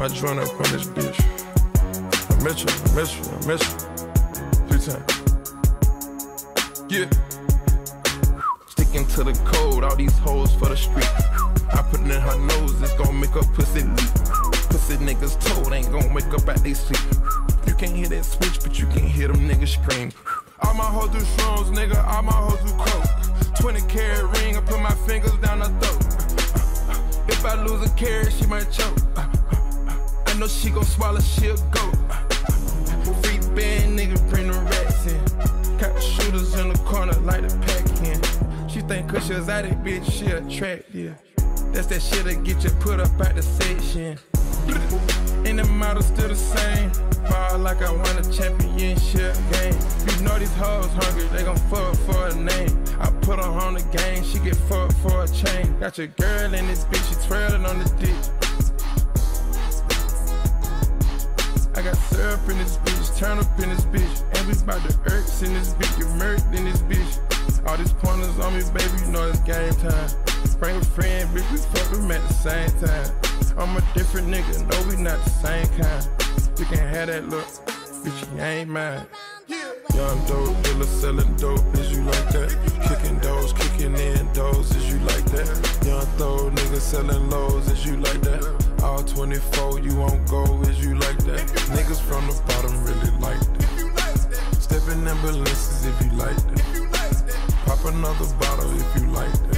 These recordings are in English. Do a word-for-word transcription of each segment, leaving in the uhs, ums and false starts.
my joint up on this bitch. I miss you, I miss you, I miss you. Three times. Yeah. Sticking to the code, all these hoes for the street. I put it in her nose, it's gon' make her pussy leak. Pussy niggas told ain't gon' wake up at they sleep. You can't hear that switch, but you can hear them niggas scream. All my hoes do shrooms, nigga, all my hoes do coke. twenty carat ring, I put my fingers down her throat. If I lose a carat, she might choke. I know she gon' swallow, she'll go. Free band, nigga, bring the rats in. Got the shooters in the corner, like the pack in. She think cause she was out it, bitch, she attractive. That's that shit that get you put up at the section. And the model still the same. Ball like I won a championship game. You know these hoes hungry, they gon' fuck for a name. I put her on the game, she get fucked for a chain. Got your girl in this bitch, she twirling on the dick. I got syrup in this bitch, turn up in this bitch. And we bout the irks in this bitch, get murked in this bitch. All these pointers on me, baby, you know it's game time. Bring a friend, bitch, we fuck them at the same time. I'm a different nigga, no, we not the same kind. You can have that look, bitch, you ain't mine. Young dope dealer selling dope, is you like that? Kicking doors, kicking in doors, is you like that? Young throw nigga selling lows, is you like that? All twenty-four, you won't go, is you like that? Niggas from the bottom really like that. Stepping ambulances if you like that. Pop another bottle if you like that.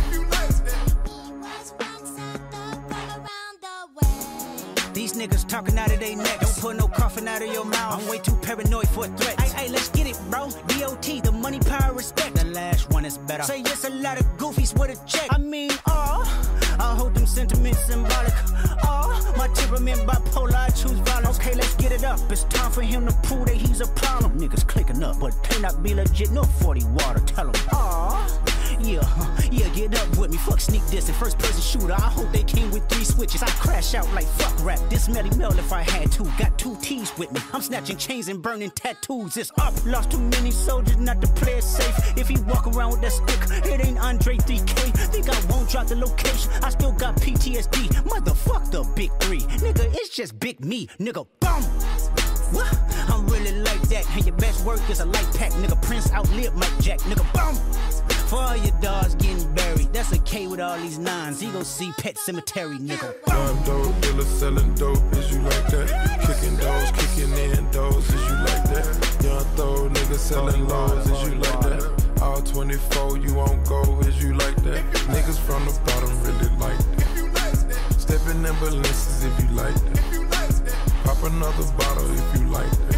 These niggas talking out of their neck. Don't put no coffin out of your mouth. I'm way too paranoid for a threat. Hey, hey, let's get it, bro. D O T, the money, power, respect. The last one is better. Say yes, a lot of goofies with a check. I mean, oh, I hold them sentiments symbolic. Oh, my temperament bipolar, I choose violence. Okay, let's get it up. It's time for him to prove that he's a problem. Niggas clicking up, but they not be legit. No forty water, tell them. Oh. Yeah, yeah, get up with me. Fuck sneak diss and first person shooter. I hope they came with three switches. I crash out like fuck rap. This Melly Mel if I had to. Got two T's with me. I'm snatching chains and burning tattoos. It's up. Lost too many soldiers not to play it safe. If he walk around with that stick, it ain't Andre three K. Think I won't drop the location. I still got P T S D. Motherfuck the big three. Nigga, it's just big me. Nigga, boom. What? I'm really like that. And your best work is a light pack. Nigga, Prince outlived Mike Jack. Nigga, boom. For all your dogs getting buried, that's a K with all these nines. He gon' see Pet Cemetery, nigga. Young dope dealer selling dope, is you like that? Kicking doors, kicking in doors, is you like that? Young throw nigga selling lows, is you like that? All twenty-four, you won't go, is you like that? Niggas from the bottom really like that. Stepping ambulances if you like that. Pop another bottle if you like that.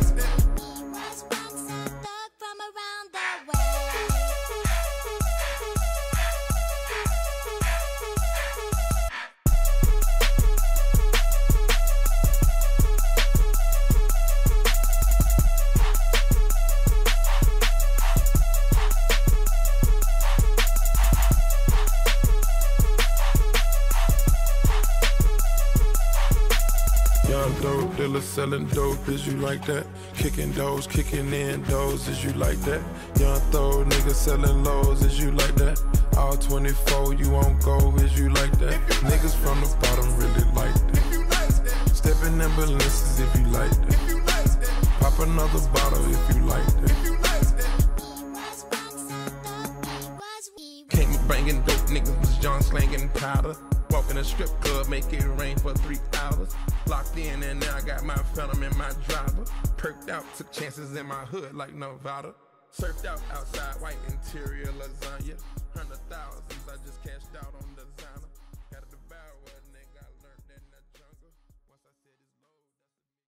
Dope dealer selling dope, is you like that? Kicking doors, kicking in doors, is you like that? Young throw nigga selling lows, is you like that? All twenty-four, you won't go, is you like that? Niggas from the bottom really like that. Stepping ambulances if you like that. Pop another bottle if you like that. Came banging dope, niggas was John slanging powder. Walk in a strip club, make it rain for three hours. Locked in and now I got my phantom in my driver. Perked out, took chances in my hood like Nevada. Surfed out outside, white interior lasagna. Hundred thousands, I